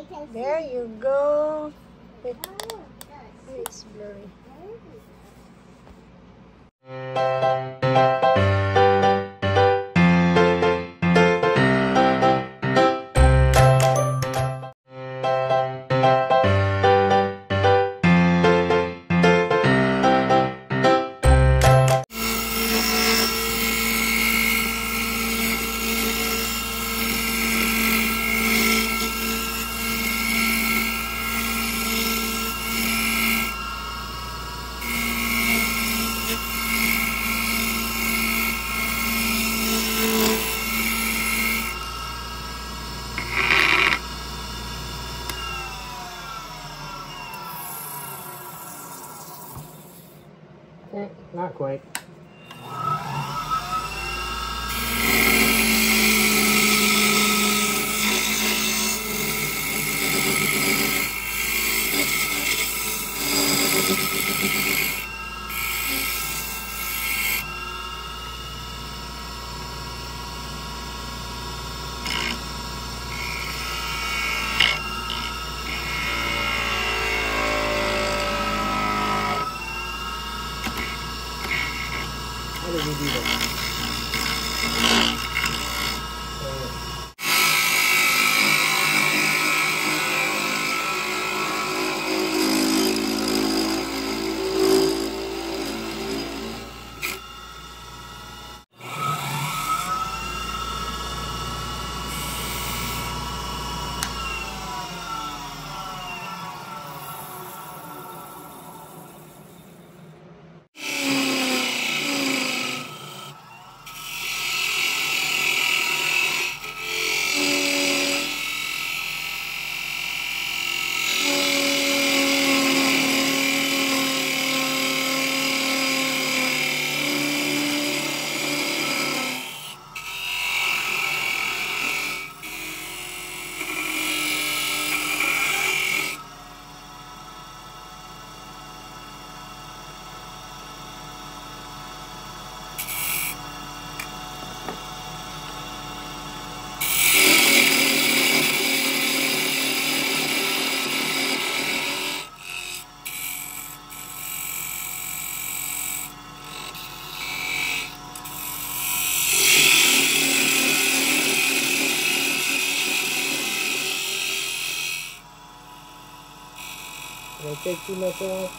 There you go. It's blurry. Not quite. How did we do that? Did I take too much off?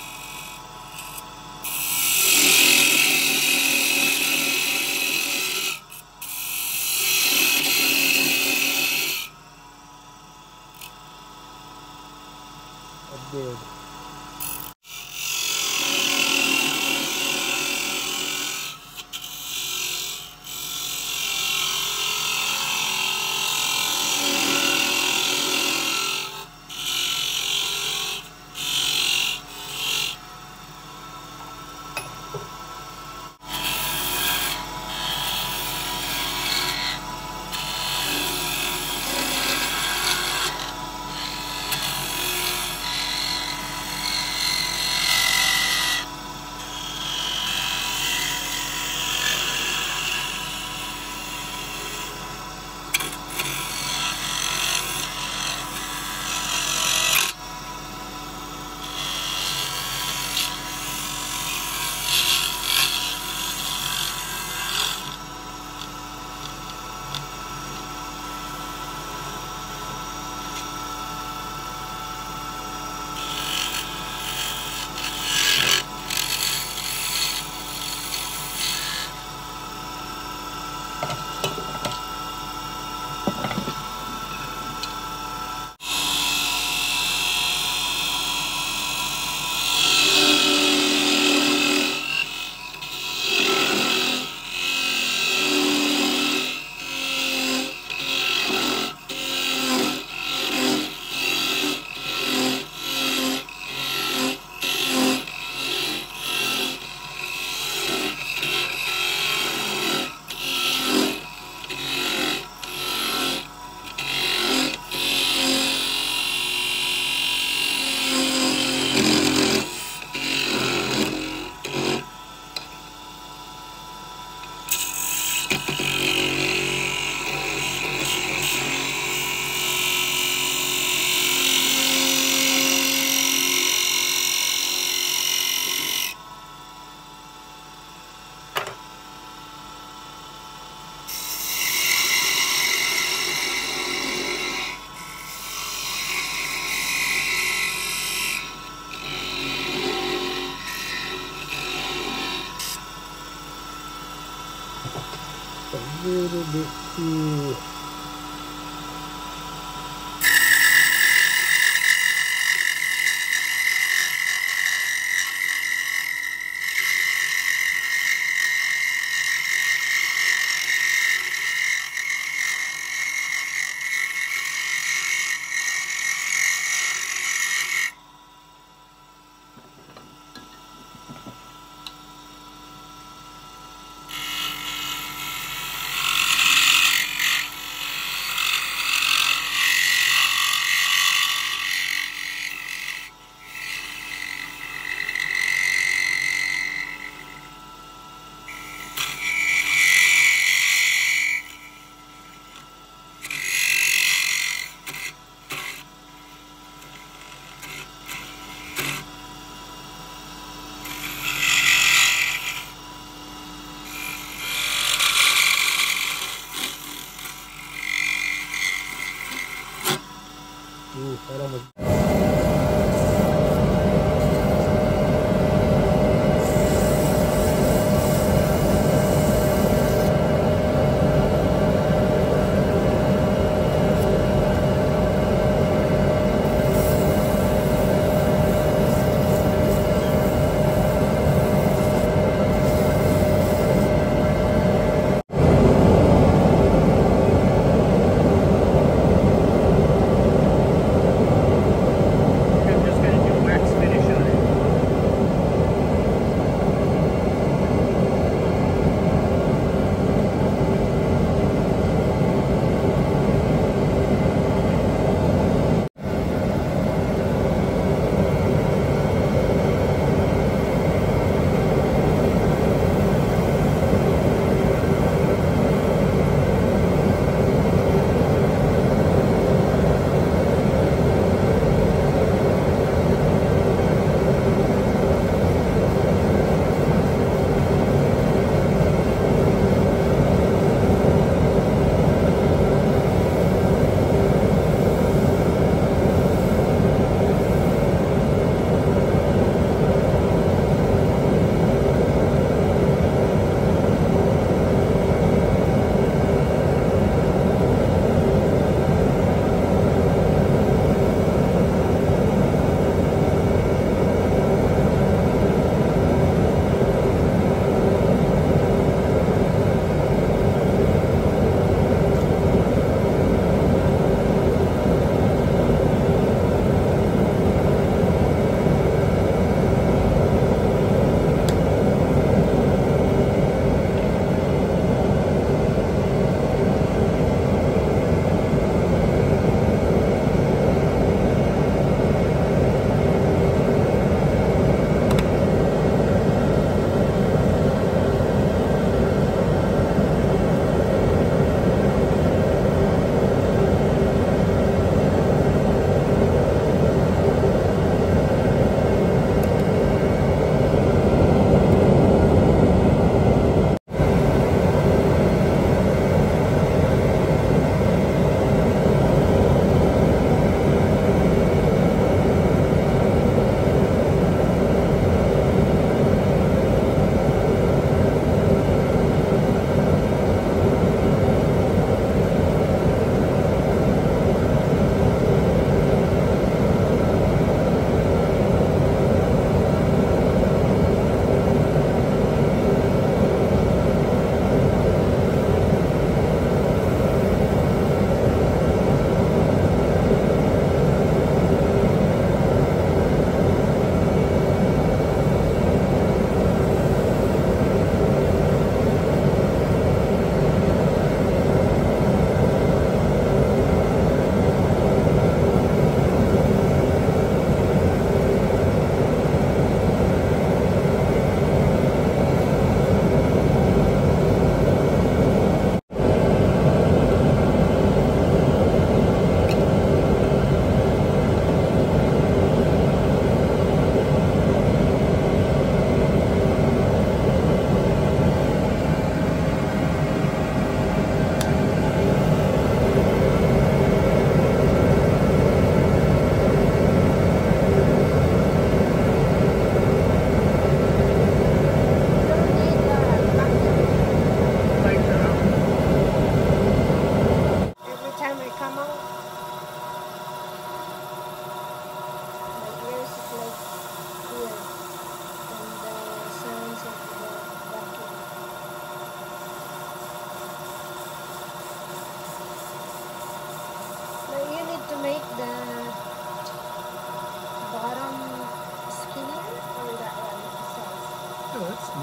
I did. little bit too. Parang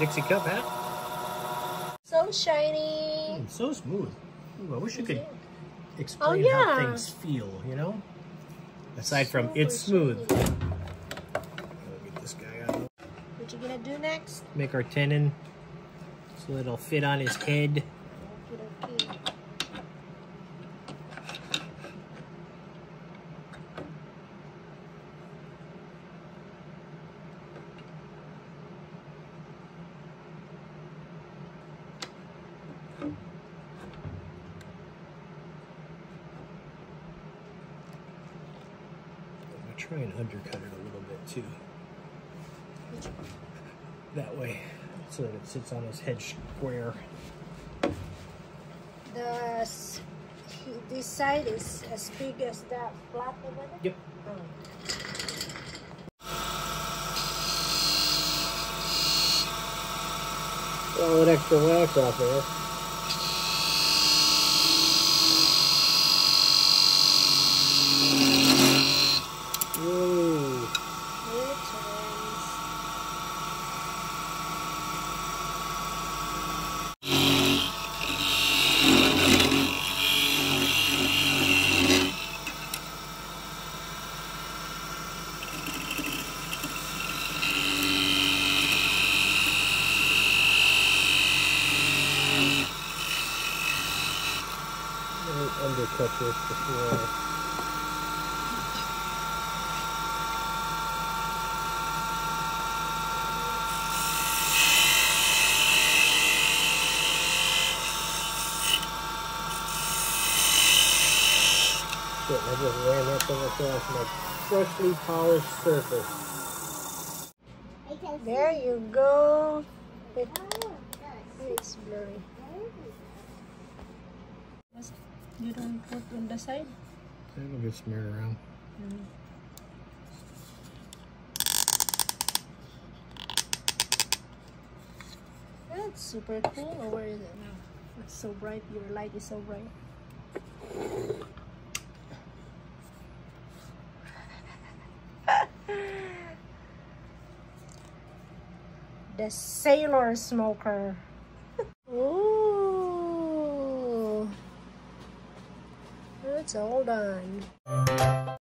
Dixie cup, huh? So shiny. So smooth. Ooh, I wish I could explain how things feel, you know? Aside from it's smooth. I'll get this guy out. What you gonna do next? Make our tenon so it'll fit on his head. Okay. I'll try and undercut it a little bit too. That way, so that it sits on his head square. This side is as big as that flat over there? Yep. Oh. All that extra wax off there. Whoa. It turns. Undercut this before. Shit, I just ran that thing across my freshly polished surface. There you go. It's blurry. You don't put on the side? It'll get smeared around. That's super cool. Or where is it now? It's so bright. Your light is so bright. The Sailor Smoker. Ooh. It's all done.